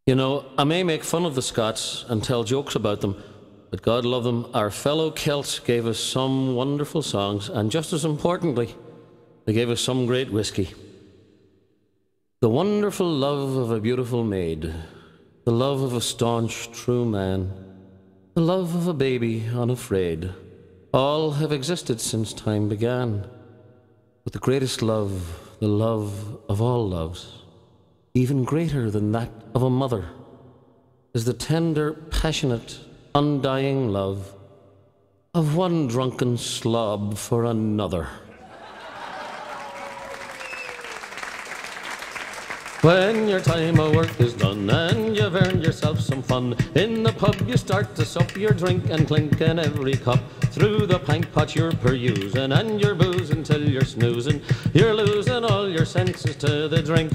You know, I may make fun of the Scots and tell jokes about them, but God love them, our fellow Celts gave us some wonderful songs, and just as importantly, they gave us some great whiskey. The wonderful love of a beautiful maid, the love of a staunch, true man, the love of a baby unafraid, all have existed since time began. But the greatest love, the love of all loves, even greater than that of a mother, is the tender, passionate, undying love of one drunken slob for another. When your time of work is done and you've earned yourself some fun, in the pub you start to sup your drink and clink in every cup. Through the pint pot you're perusing and you're boozing till you're snoozing. You're losing all your senses to the drink.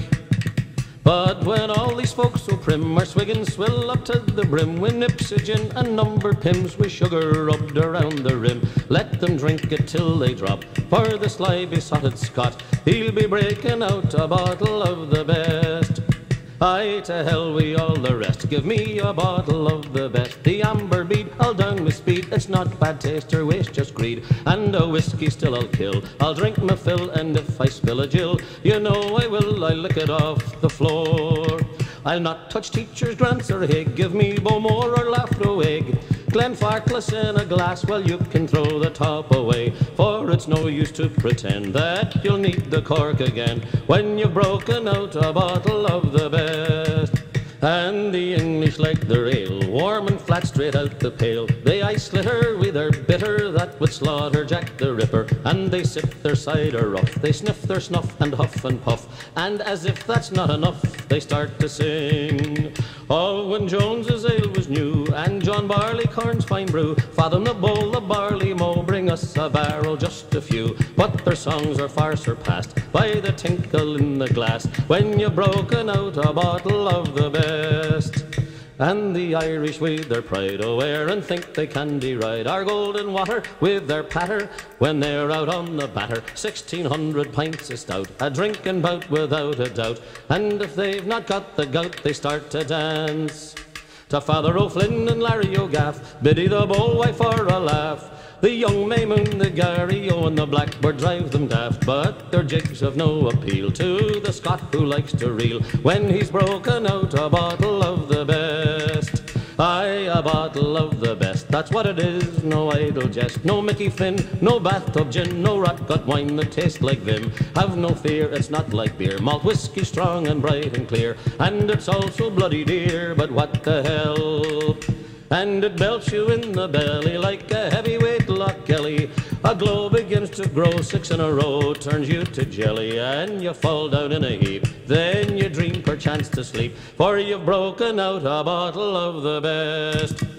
But when all these folks so prim are swigging swill up to the brim, with nips of gin and numbered pims with sugar rubbed around the rim, let them drink it till they drop, for the sly besotted Scot, he'll be breaking out a bottle of the best. Aye, to hell we all the rest, give me a bottle of the best. The amber bead, I'll down with speed, it's not bad taste or waste, just greed. And a whiskey still I'll kill, I'll drink my fill, and if I spill a gill, you know I will, I'll lick it off the floor. I'll not touch teachers' grants or hig, give me Bowmore or Laffrow egg. Glenfarclas in a glass, well you can throw the top away, for it's no use to pretend that you'll need the cork again when you've broken out a bottle of the best. And the English like their ale, warm and flat straight out the pail. They ice slitter with their bitter that would slaughter Jack the Ripper, and they sip their cider rough, they sniff their snuff and huff and puff, and as if that's not enough, they start to sing. Oh, when Jones's ale was new, and John Barleycorn's fine brew, fathom the bowl of barley mow, bring us a barrel, just a few. But their songs are far surpassed by the tinkle in the glass when you've broken out a bottle of the best. And the Irish with their pride aware and think they can deride our golden water with their patter when they're out on the batter. 1600 pints of stout, a drinking bout without a doubt, and if they've not got the gout they start to dance to Father O'Flynn and Larry O'Gaff, Biddy the Bollwife for a laugh. The young Maymoon, the Gary O and the Blackbird drive them daft, but their jigs have no appeal to the Scot who likes to reel when he's broken out a bottle of the best. Aye, a bottle of the best, that's what it is, no idle jest. No Mickey Finn, no bathtub gin, no rot-gut wine that tastes like vim. Have no fear, it's not like beer, malt whiskey strong and bright and clear, and it's also bloody dear, but what the hell? And it belts you in the belly like a heavyweight Loch Kelly. A glow begins to grow, 6 in a row turns you to jelly, and you fall down in a heap. Then you dream perchance to sleep, for you've broken out a bottle of the best.